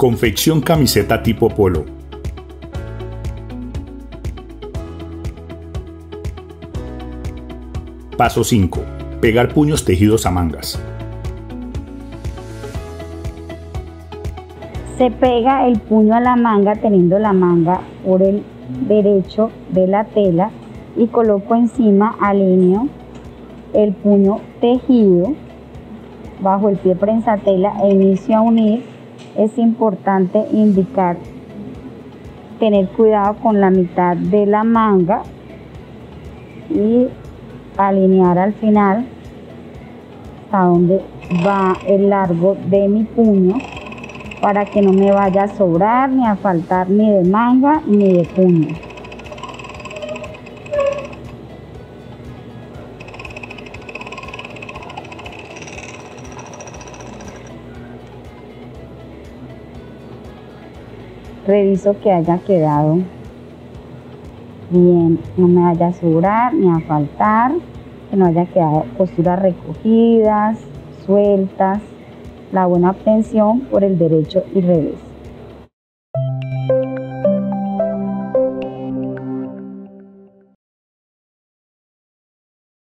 Confección camiseta tipo polo. Paso 5. Pegar puños tejidos a mangas. Se pega el puño a la manga teniendo la manga por el derecho de la tela y coloco encima, alineo el puño tejido bajo el pie prensatela e inicio a unir. Es importante tener cuidado con la mitad de la manga y alinear al final hasta donde va el largo de mi puño para que no me vaya a sobrar ni a faltar ni de manga ni de puño. Reviso que haya quedado bien, no me vaya a sobrar ni a faltar, que no haya quedado costuras recogidas, sueltas, la buena obtención por el derecho y revés.